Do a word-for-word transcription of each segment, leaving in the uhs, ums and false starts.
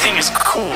Everything is cool.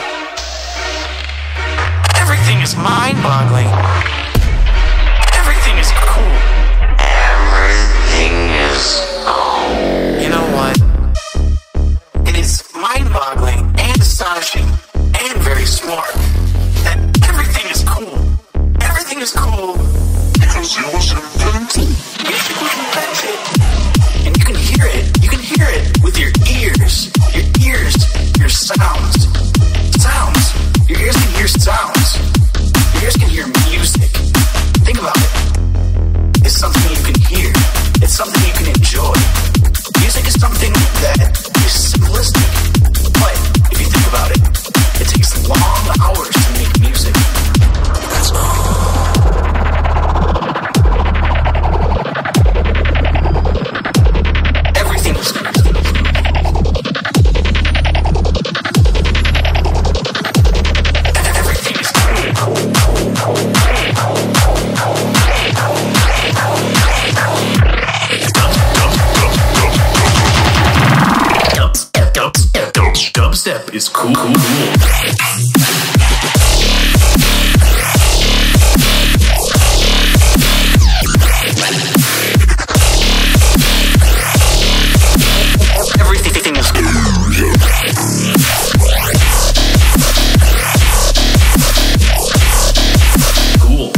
Everything is mind-boggling. Everything is cool. Everything is cool. You know what? It is mind-boggling and astonishing and very smart that everything is cool. Everything is cool because it was invented. It was invented. And you can hear it. You can hear it with your ears. Your ears. Your sounds. Sounds. Your ears can hear sounds. Your ears can hear music. Think about it. It's something you can hear. It's something you can enjoy. Music is something that is simplistic. But if you think about it, it takes long hours to make music. That's all. Everything is cool. Everything is Dubstep is cool. cool. Everything is cool. Cool.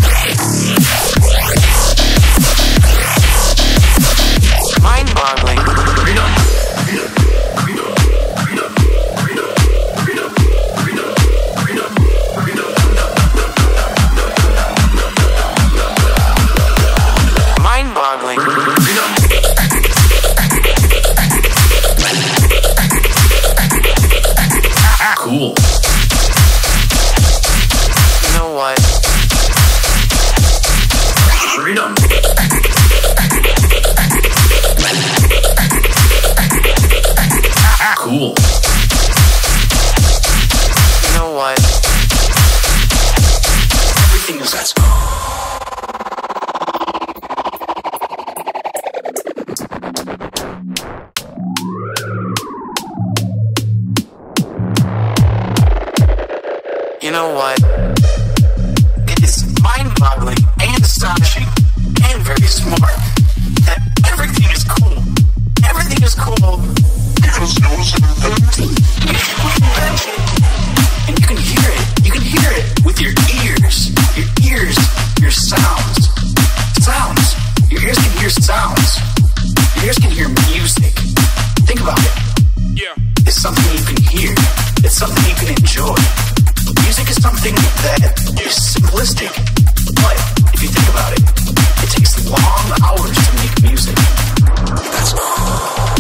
Mind-boggling. Freedom. Mind-boggling. Cool. You know what? Freedom. Cool. You know what? Everything is that's cool. You know what? It is mind-boggling and astonishing and very smart that everything is cool. Everything is cool because it was invented. It was invented. And you can hear it. You can hear it with your ears. Your ears. Your sounds. Sounds. Your ears can hear sounds. Your ears can hear music. Think about it. Yeah. It's something you can hear. It's something you can enjoy. Music is something that is simplistic, but if you think about it, it takes long hours to make music. That's all.